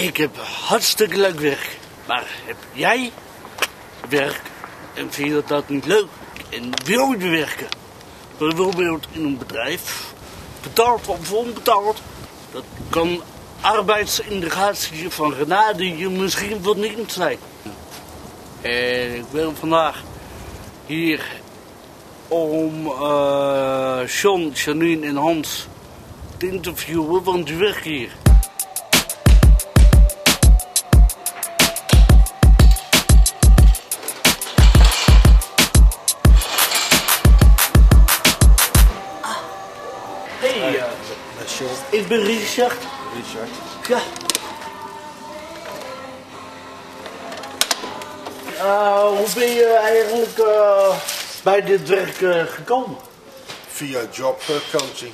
Ik heb hartstikke leuk werk. Maar heb jij werk en vind je dat niet leuk en wil je werken? Bijvoorbeeld in een bedrijf, betaald of onbetaald. Dat kan arbeidsintegratie van Renade je misschien wat niet zijn. En ik ben vandaag hier om John, Janine en Hans te interviewen, want die werken hier. Hey, ik ben Richard. Richard. Ja. Hoe ben je eigenlijk bij dit werk gekomen? Via jobcoaching.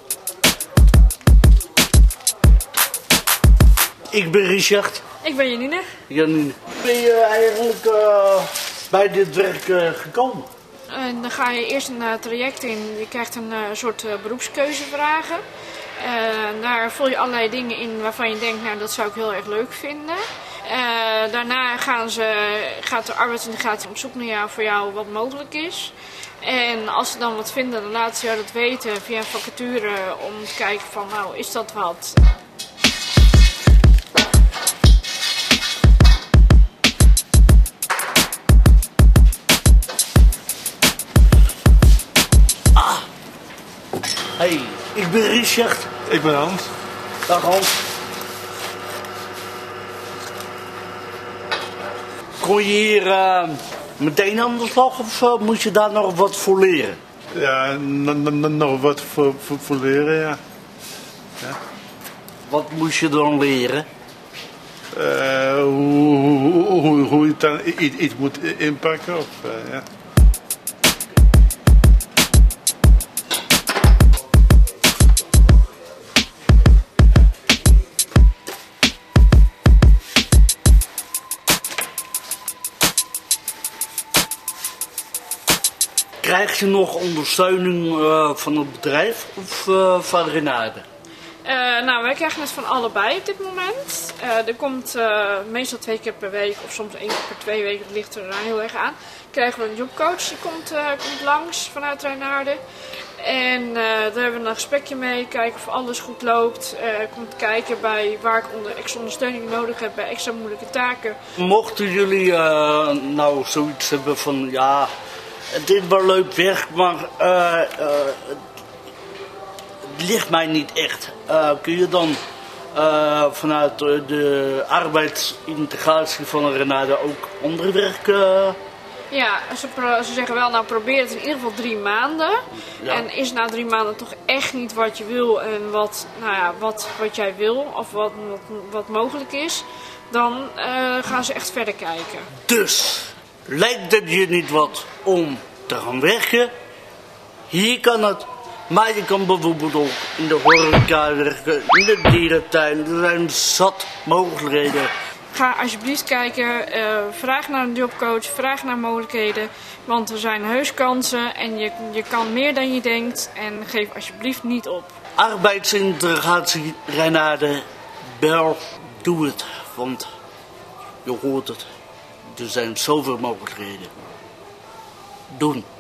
Ik ben Richard. Ik ben Janine. Janine. Hoe ben je eigenlijk bij dit werk gekomen? En dan ga je eerst een traject in. Je krijgt een soort beroepskeuzevragen. Daar vul je allerlei dingen in waarvan je denkt, nou dat zou ik heel erg leuk vinden. Daarna gaat de arbeidsintegratie op zoek naar voor jou wat mogelijk is. En als ze dan wat vinden, dan laten ze jou dat weten via een vacature om te kijken van, nou is dat wat? Hey, ik ben Richard. Ik ben Hans. Dag Hans. Kon je hier meteen aan de slag of moest je daar nog wat voor leren? Ja, nog wat voor leren, ja. Wat moest je dan leren? Hoe je dan iets moet inpakken. Ja. Krijg je nog ondersteuning van het bedrijf of van Renade? Nou, wij krijgen het van allebei op dit moment. Er komt meestal 2 keer per week of soms 1 keer per 2 weken, dat ligt er heel erg aan. Krijgen we een jobcoach, die komt langs vanuit Renade. En daar hebben we een gesprekje mee, kijken of alles goed loopt. Komt kijken bij waar ik extra ondersteuning nodig heb bij extra moeilijke taken. Mochten jullie nou zoiets hebben van ja, het is wel leuk werk, maar het ligt mij niet echt. Kun je dan vanuit de arbeidsintegratie van Renade ook ander werk? Ja, ze zeggen wel, nou probeer het in ieder geval 3 maanden. Ja. En is na 3 maanden toch echt niet wat je wil en wat jij wil of wat mogelijk is, dan gaan ze echt verder kijken. Dus, lijkt het je niet wat om te gaan werken? Hier kan het. Maar je kan bijvoorbeeld ook in de horeca werken, in de dierentuin. Er zijn zat mogelijkheden. Ga alsjeblieft kijken, vraag naar een jobcoach, vraag naar mogelijkheden. Want er zijn heus kansen en je kan meer dan je denkt en geef alsjeblieft niet op. Arbeidsintegratie Renade, bel, doe het. Want je hoort het, er zijn zoveel mogelijkheden. Doen.